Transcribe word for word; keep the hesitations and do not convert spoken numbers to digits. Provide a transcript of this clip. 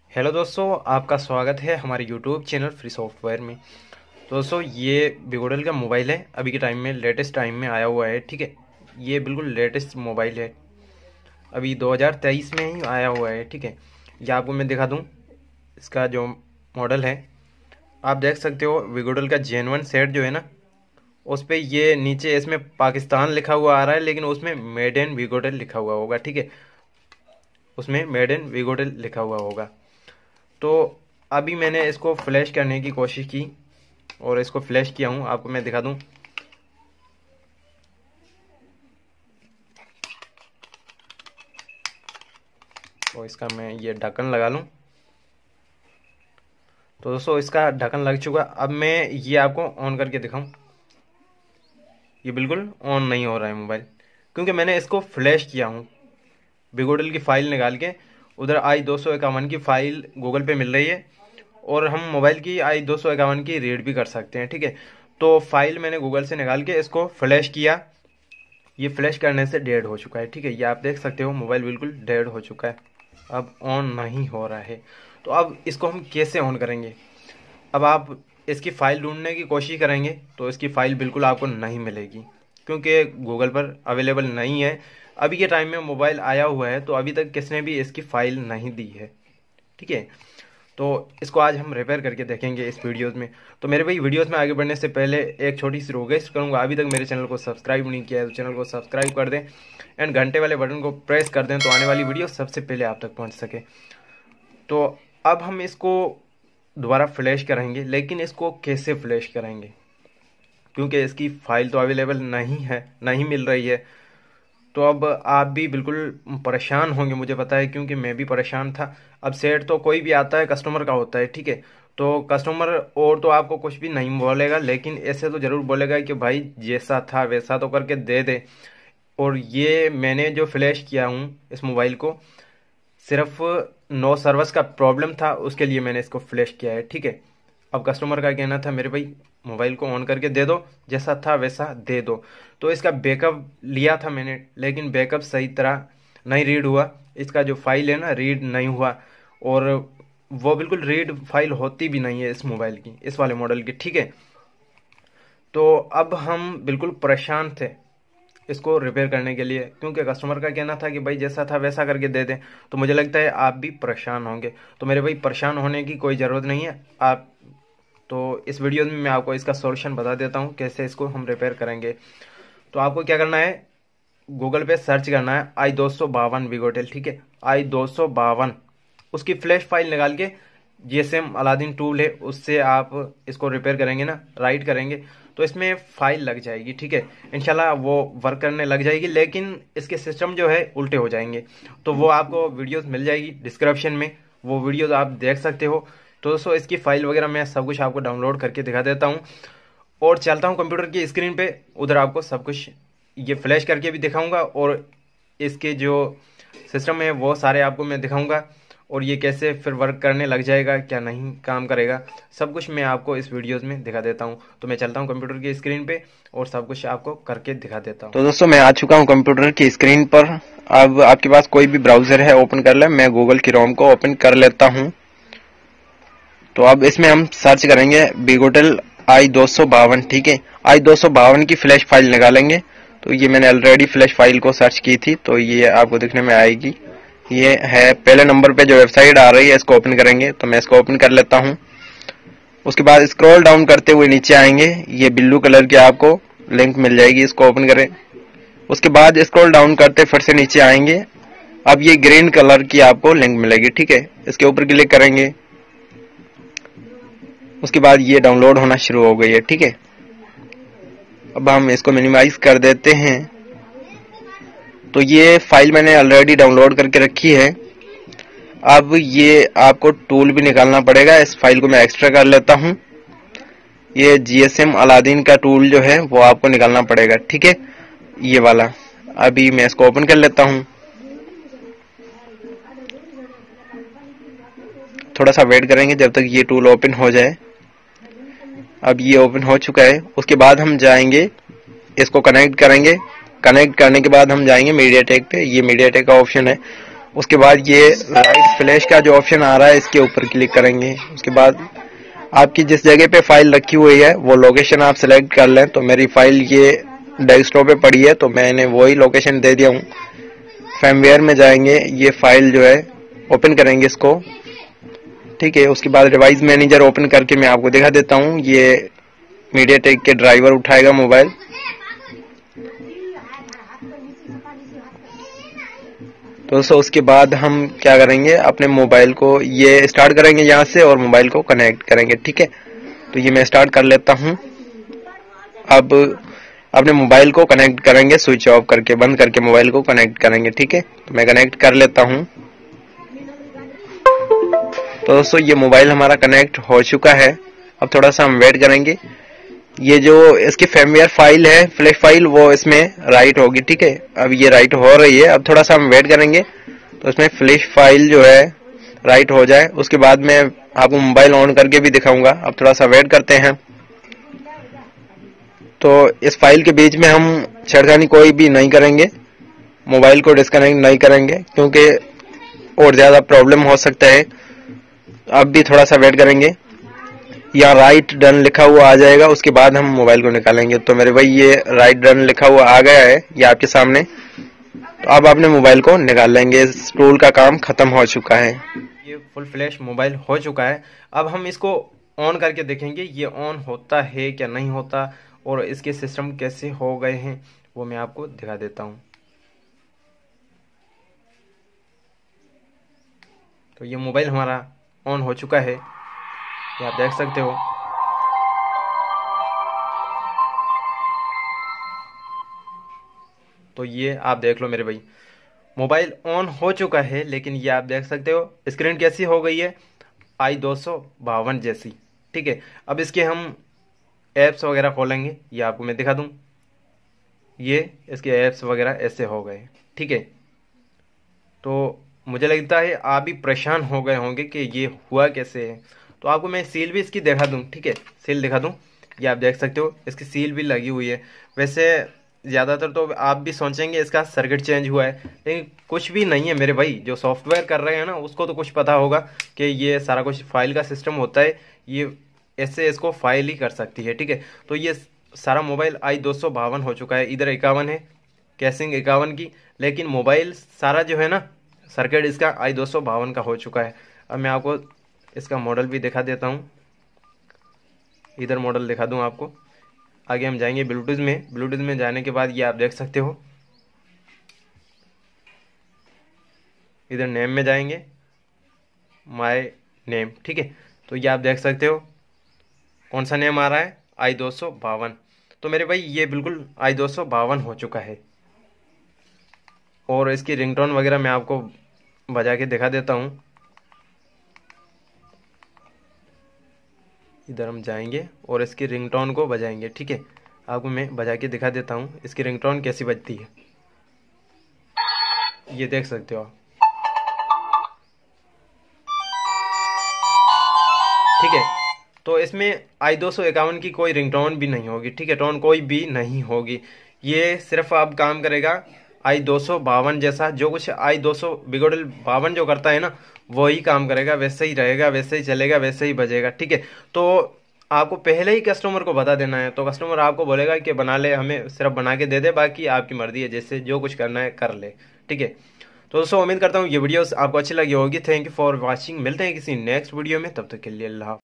Hello दोस्तों, आपका स्वागत है हमारे यूट्यूब चैनल फ्री सॉफ्टवेयर में। तो दोस्तों, ये बिगोडल का मोबाइल है, अभी के टाइम में लेटेस्ट टाइम में आया हुआ है। ठीक है, ये बिल्कुल लेटेस्ट मोबाइल है, अभी दो हज़ार तेईस में ही आया हुआ है। ठीक है, ये आपको मैं दिखा दूं, इसका जो मॉडल है आप देख सकते हो। बिगोडल का जेन वन सेट जो है ना, उस पर ये नीचे इसमें पाकिस्तान लिखा हुआ आ रहा है, लेकिन उसमें मेड इन बिगोडल लिखा हुआ होगा। ठीक है, उसमें मेड इन बिगोडल लिखा हुआ होगा। तो अभी मैंने इसको फ्लैश करने की कोशिश की और इसको फ्लैश किया हूँ, आपको मैं दिखा दूँ। तो इसका मैं ये ढक्कन लगा लूँ। तो दोस्तों, इसका ढक्कन लग चुका। अब मैं ये आपको ऑन करके दिखाऊं, ये बिल्कुल ऑन नहीं हो रहा है मोबाइल, क्योंकि मैंने इसको फ्लैश किया हूँ। बिगोडल की फ़ाइल निकाल के, उधर आई दो सौ इक्यावन की फ़ाइल गूगल पे मिल रही है, और हम मोबाइल की आई दो सौ इक्यावन की रीड भी कर सकते हैं। ठीक है, तो फाइल मैंने गूगल से निकाल के इसको फ्लैश किया। ये फ्लैश करने से डेड हो चुका है। ठीक है, ये आप देख सकते हो, मोबाइल बिल्कुल डेड हो चुका है, अब ऑन नहीं हो रहा है। तो अब इसको हम कैसे ऑन करेंगे? अब आप इसकी फ़ाइल ढूंढने की कोशिश करेंगे तो इसकी फ़ाइल बिल्कुल आपको नहीं मिलेगी, क्योंकि गूगल पर अवेलेबल नहीं है। अभी के टाइम में मोबाइल आया हुआ है, तो अभी तक किसने भी इसकी फ़ाइल नहीं दी है। ठीक है, तो इसको आज हम रिपेयर करके देखेंगे इस वीडियोस में। तो मेरे भाई, वीडियोस में आगे बढ़ने से पहले एक छोटी सी रिक्वेस्ट करूंगा, अभी तक मेरे चैनल को सब्सक्राइब नहीं किया है तो चैनल को सब्सक्राइब कर दें एंड घंटे वाले बटन को प्रेस कर दें, तो आने वाली वीडियो सबसे पहले आप तक पहुंच सके। तो अब हम इसको दोबारा फ्लैश करेंगे, लेकिन इसको कैसे फ्लैश करेंगे, क्योंकि इसकी फ़ाइल तो अवेलेबल नहीं है, नहीं मिल रही है। तो अब आप भी बिल्कुल परेशान होंगे, मुझे पता है, क्योंकि मैं भी परेशान था। अब सेट तो कोई भी आता है कस्टमर का होता है। ठीक है, तो कस्टमर और तो आपको कुछ भी नहीं बोलेगा, लेकिन ऐसे तो ज़रूर बोलेगा कि भाई जैसा था वैसा तो करके दे दे। और ये मैंने जो फ्लैश किया हूँ इस मोबाइल को, सिर्फ नो सर्विस का प्रॉब्लम था, उसके लिए मैंने इसको फ्लैश किया है। ठीक है, अब कस्टमर का कहना था मेरे भाई मोबाइल को ऑन करके दे दो, जैसा था वैसा दे दो। तो इसका बैकअप लिया था मैंने, लेकिन बैकअप सही तरह नहीं रीड हुआ। इसका जो फाइल है ना, रीड नहीं हुआ, और वो बिल्कुल रीड फाइल होती भी नहीं है इस मोबाइल की, इस वाले मॉडल की। ठीक है, तो अब हम बिल्कुल परेशान थे इसको रिपेयर करने के लिए, क्योंकि कस्टमर का कहना था कि भाई जैसा था वैसा करके दे दें। तो मुझे लगता है आप भी परेशान होंगे। तो मेरे भाई, परेशान होने की कोई ज़रूरत नहीं है। आप तो इस वीडियो में मैं आपको इसका सॉल्यूशन बता देता हूँ कैसे इसको हम रिपेयर करेंगे। तो आपको क्या करना है, गूगल पे सर्च करना है आई दो सौ बावन बिगोटेल। ठीक है, आई दो सौ बावन, उसकी फ्लैश फाइल निकाल के जीएसएम अलादीन टूल है उससे आप इसको रिपेयर करेंगे ना, राइट करेंगे, तो इसमें फाइल लग जाएगी। ठीक है, इंशाल्लाह वो वर्क करने लग जाएगी, लेकिन इसके सिस्टम जो है उल्टे हो जाएंगे। तो वो आपको वीडियोस मिल जाएगी डिस्क्रिप्शन में, वो वीडियोस आप देख सकते हो। तो दोस्तों, इसकी फाइल वगैरह मैं सब कुछ आपको डाउनलोड करके दिखा देता हूँ, और चलता हूँ कंप्यूटर की स्क्रीन पे, उधर आपको सब कुछ ये फ्लैश करके भी दिखाऊंगा, और इसके जो सिस्टम है वो सारे आपको मैं दिखाऊंगा, और ये कैसे फिर वर्क करने लग जाएगा, क्या नहीं काम करेगा, सब कुछ मैं आपको इस वीडियोस में दिखा देता हूँ। तो मैं चलता हूँ कंप्यूटर की स्क्रीन पे और सब कुछ आपको करके दिखा देता हूँ। तो दोस्तों, मैं आ चुका हूँ कंप्यूटर की स्क्रीन पर। अब आपके पास कोई भी ब्राउजर है ओपन कर ले, मैं गूगल की रोम को ओपन कर लेता हूँ। तो अब इसमें हम सर्च करेंगे बिगोटेल आई दो सौ बावन। ठीक है, आई दो सौ बावन की फ्लैश फाइल निकालेंगे। तो ये मैंने ऑलरेडी फ्लैश फाइल को सर्च की थी, तो ये आपको दिखने में आएगी। ये है पहले नंबर पे जो वेबसाइट आ रही है, इसको ओपन करेंगे। तो मैं इसको ओपन कर लेता हूँ। उसके बाद स्क्रॉल डाउन करते हुए नीचे आएंगे, ये ब्लू कलर की आपको लिंक मिल जाएगी, इसको ओपन करें। उसके बाद स्क्रॉल डाउन करते फिर से नीचे आएंगे, अब ये ग्रीन कलर की आपको लिंक मिलेगी। ठीक है, इसके ऊपर क्लिक करेंगे। उसके बाद ये डाउनलोड होना शुरू हो गई है। ठीक है, अब हम इसको मिनिमाइज कर देते हैं। तो ये फाइल मैंने ऑलरेडी डाउनलोड करके रखी है। अब ये आपको टूल भी निकालना पड़ेगा, इस फाइल को मैं एक्स्ट्रा कर लेता हूं। ये जीएसएम अलादीन का टूल जो है वो आपको निकालना पड़ेगा। ठीक है, ये वाला। अभी मैं इसको ओपन कर लेता हूं, थोड़ा सा वेट करेंगे जब तक ये टूल ओपन हो जाए। अब ये ओपन हो चुका है। उसके बाद हम जाएंगे, इसको कनेक्ट करेंगे। कनेक्ट करने के बाद हम जाएंगे मीडियाटेक पे, ये मीडियाटेक का ऑप्शन है, उसके बाद ये लाइट फ्लैश का जो ऑप्शन आ रहा है इसके ऊपर क्लिक करेंगे। उसके बाद आपकी जिस जगह पे फाइल रखी हुई है वो लोकेशन आप सेलेक्ट कर लें। तो मेरी फाइल ये डेस्कटॉप पे पड़ी है तो मैंने वही लोकेशन दे दिया हूँ। फर्मवेयर में जाएंगे, ये फाइल जो है ओपन करेंगे इसको, ठीक है। उसके बाद डिवाइस मैनेजर ओपन करके मैं आपको दिखा देता हूँ। ये मीडियाटेक के ड्राइवर उठाएगा मोबाइल। तो दोस्तों उसके बाद हम क्या करेंगे, अपने मोबाइल को ये स्टार्ट करेंगे यहाँ से और मोबाइल को कनेक्ट करेंगे, ठीक है। तो ये मैं स्टार्ट कर लेता हूँ। अब अपने मोबाइल को कनेक्ट करेंगे, स्विच ऑफ करके बंद करके मोबाइल को कनेक्ट करेंगे, ठीक है। तो मैं कनेक्ट कर लेता हूँ। तो दोस्तों ये मोबाइल हमारा कनेक्ट हो चुका है। अब थोड़ा सा हम वेट करेंगे। ये जो इसकी फर्मवेयर फाइल है, फ्लैश फाइल, वो इसमें राइट होगी, ठीक है। अब ये राइट हो रही है। अब थोड़ा सा हम वेट करेंगे तो इसमें फ्लैश फाइल जो है राइट हो जाए। उसके बाद मैं आपको मोबाइल ऑन करके भी दिखाऊंगा। अब थोड़ा सा वेट करते हैं। तो इस फाइल के बीच में हम छेड़खानी कोई भी नहीं करेंगे, मोबाइल को डिस्कनेक्ट नहीं करेंगे क्योंकि और ज्यादा प्रॉब्लम हो सकता है। अब भी थोड़ा सा वेट करेंगे। यहाँ राइट डन लिखा हुआ आ जाएगा, उसके बाद हम मोबाइल को निकालेंगे। तो मेरे भाई ये राइट डन लिखा हुआ आ गया है ये आपके सामने। तो अब आपने मोबाइल को निकाल लेंगे। इस टूल का काम खत्म हो चुका है। ये फुल फ्लैश मोबाइल हो चुका है। अब हम इसको ऑन करके देखेंगे ये ऑन होता है क्या नहीं होता, और इसके सिस्टम कैसे हो गए हैं वो मैं आपको दिखा देता हूँ। तो ये मोबाइल हमारा ऑन हो चुका है, ये आप देख सकते हो। तो ये आप देख लो मेरे भाई, मोबाइल ऑन हो चुका है। लेकिन ये आप देख सकते हो स्क्रीन कैसी हो गई है, आई दो सौ बावन जैसी, ठीक है। अब इसके हम ऐप्स वगैरह खोलेंगे, ये आपको मैं दिखा दूं। ये इसके ऐप्स वगैरह ऐसे हो गए, ठीक है। तो मुझे लगता है आप भी परेशान हो गए होंगे कि ये हुआ कैसे है। तो आपको मैं सील भी इसकी दिखा दूं, ठीक है, सील दिखा दूं। ये आप देख सकते हो इसकी सील भी लगी हुई है। वैसे ज़्यादातर तो आप भी सोचेंगे इसका सर्किट चेंज हुआ है, लेकिन कुछ भी नहीं है मेरे भाई। जो सॉफ्टवेयर कर रहे हैं ना उसको तो कुछ पता होगा कि ये सारा कुछ फाइल का सिस्टम होता है, ये ऐसे इसको फाइल ही कर सकती है, ठीक है। तो ये सारा मोबाइल आई दो सौ बावन हो चुका है। इधर इक्यावन है, कैसिंग इक्यावन की, लेकिन मोबाइल सारा जो है ना सर्किट इसका आई दो सौ बावन का हो चुका है। अब मैं आपको इसका मॉडल भी दिखा देता हूँ। इधर मॉडल दिखा दूँ आपको। आगे हम जाएंगे ब्लूटूथ में। ब्लूटूथ में जाने के बाद ये आप देख सकते हो, इधर नेम में जाएंगे, माय नेम, ठीक है। तो ये आप देख सकते हो कौन सा नेम आ रहा है, आई दो सौ बावन। तो मेरे भाई ये बिल्कुल आई दो सौ बावन हो चुका है। और इसकी रिंगटोन वगैरह मैं आपको बजा के दिखा देता हूँ। इधर हम जाएंगे और इसकी रिंगटोन को बजाएंगे, ठीक है। आपको मैं बजा के दिखा देता हूँ इसकी रिंगटोन कैसी बजती है। ये देख सकते हो आप, ठीक है। तो इसमें आई दो सौ इक्यावन की कोई रिंगटोन भी नहीं होगी, ठीक है, टोन कोई भी नहीं होगी। ये सिर्फ अब काम करेगा आई दो सौ बावन जैसा, जो कुछ आई दो सौ बिगोडल बावन जो करता है ना वही काम करेगा, वैसे ही रहेगा, वैसे ही चलेगा, वैसे ही बजेगा, ठीक है। तो आपको पहले ही कस्टमर को बता देना है। तो कस्टमर आपको बोलेगा कि बना ले, हमें सिर्फ बना के दे दे, बाकी आपकी मर्जी है, जैसे जो कुछ करना है कर ले, ठीक है। तो दोस्तों उम्मीद करता हूँ ये वीडियोस आपको अच्छी लगी होगी। Thank you for watching. मिलते हैं किसी नेक्स्ट वीडियो में, तब तक के लिए अल्लाह।